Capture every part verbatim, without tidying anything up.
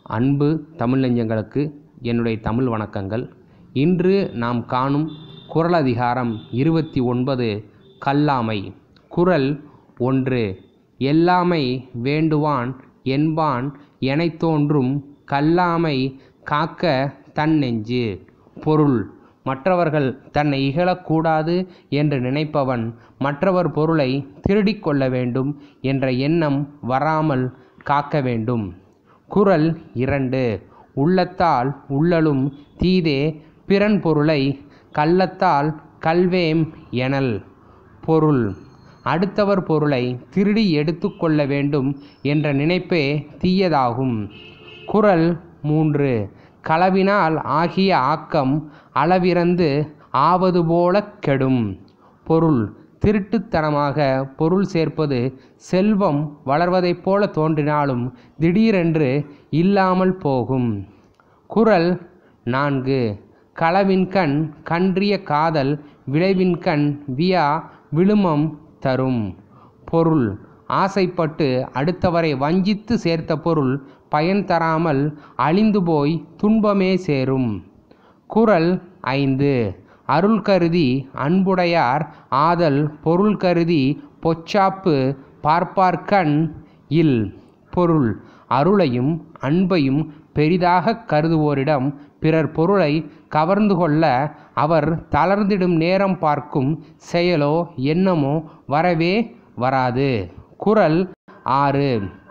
அன்பு தமிழ் நெஞ்சங்களுக்கு என்னுடைய தமிழ் வணக்கங்கள். இன்று நாம் காணும் குறள் அதிகாரம் இருபத்தி ஒன்பது கல்லாமை. குறள் ஒன்று. எல்லாமை வேண்டுவான் என்பான் எனைத் தோன்றும் கல்லாமை காக்க தன் நெஞ்சு. பொருள்: மற்றவர்கள் தன்னை இகழக்கூடாது என்று நினைப்பவன் மற்றவர் பொருளை திருடிக் கொள்ள வேண்டும் என்ற எண்ணம் வராமல் காக்க வேண்டும். குறள் இரண்டு. உள்ளத்தால் உள்ளலும் தீதே பிறன் பொருளை கள்ளத்தால் கள்வேம் எனல். பொருள்: அடுத்தவர் பொருளை திருடி எடுத்து கொள்ள வேண்டும் என்ற நினைப்பே தீயதாகும். குறள் மூன்று. களவினால் ஆகிய ஆக்கம் அளவிறந்து ஆவது போலக் கெடும். பொருள்: திருட்டுத்தனமாக பொருள் சேர்ப்பது செல்வம் வளர்வதைப் போல தோன்றினாலும் திடீரென்று இல்லாமல் போகும். குறள் நான்கு. களவின்கண் கன்றிய காதல் விளைவின்கண் வியா விழுமம் தரும். பொருள்: ஆசைப்பட்டு அடுத்தவரை வஞ்சித்து சேர்த்த பொருள் பயன் தராமல் அழிந்து போய் துன்பமே சேரும். குறள் ஐந்து. அருள் கருதி அன்புடையார் ஆதல் பொருள் கருதி பொச்சாப்பு பார்ப்பார்கண் இல். பொருள்: அருளையும் அன்பையும் பெரிதாக கருதுவோரிடம் பிறர் பொருளை கவர்ந்து கொள்ள அவர் தளர்ந்திடும் நேரம் பார்க்கும் செயலோ எண்ணமோ வரவே வராது. குறள் ஆறு.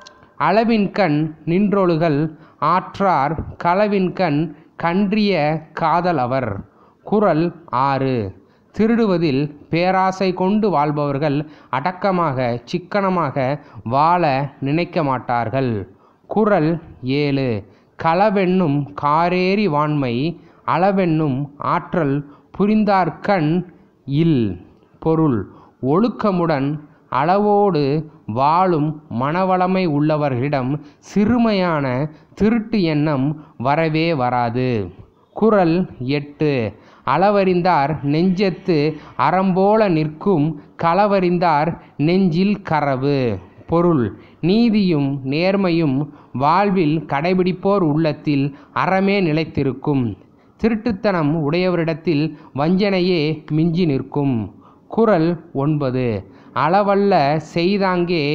அளவின்கண் நின்றொழுகல் ஆற்றார் களவின்கண் கன்றிய காதல் அவர். குறள் ஆறு. திருடுவதில் பேராசை கொண்டு வாழ்பவர்கள் அடக்கமாக சிக்கனமாக வாழ நினைக்க மாட்டார்கள். குறள் ஏழு. களவென்னும் காரேறி வாண்மை அளவென்னும் ஆற்றல் புரிந்தார்கண் இல். பொருள்: ஒழுக்கமுடன் அளவோடு வாழும் மனவளமை உள்ளவர்களிடம் சிறுமையான திருட்டு எண்ணம் வரவே வராது. குறள் எட்டு. அளவறிந்தார் நெஞ்சத்து அறம்போல நிற்கும் களவறிந்தார் நெஞ்சில் கரவு. பொருள்: நீதியும் நேர்மையும் வாழ்வில் கடைபிடிப்போர் உள்ளத்தில் அறமே நிலைத்திருக்கும். திருட்டுத்தனம் உடையவரிடத்தில் வஞ்சனையே மிஞ்சி நிற்கும். குறள் ஒன்பது. அளவல்ல செய்தாங்கே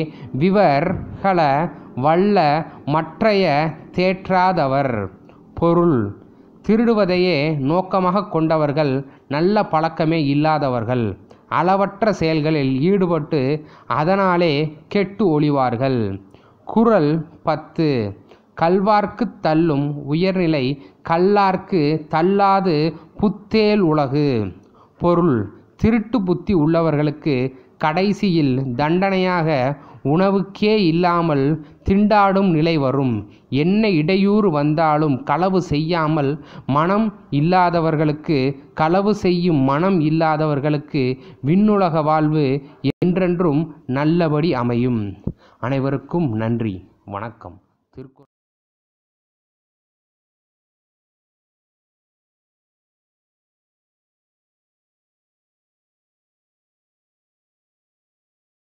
விவர்கள வல்ல மற்றைய தேற்றாதவர். பொருள்: திருடுவதையே நோக்கமாக கொண்டவர்கள் நல்ல பழக்கமே இல்லாதவர்கள். அளவற்ற செயல்களில் ஈடுபட்டு அதனாலே கெட்டு ஒழிவார்கள். குறள் பத்து. கள்வார்க்குத் தள்ளும் உயர்நிலை கல்லார்க்கு தள்ளாது புத்தேல் உலகு. பொருள்: திருட்டு புத்தி உள்ளவர்களுக்கு கடைசியில் தண்டனையாக உணவுக்கே இல்லாமல் திண்டாடும் நிலை வரும். என்ன இடையூறு வந்தாலும் களவு செய்யாமல் மனம் இல்லாதவர்களுக்கு களவு செய்யும் மனம் இல்லாதவர்களுக்கு விண்ணுலக வாழ்வு என்றென்றும் நல்லபடி அமையும். அனைவருக்கும் நன்றி, வணக்கம். திருக்குறள்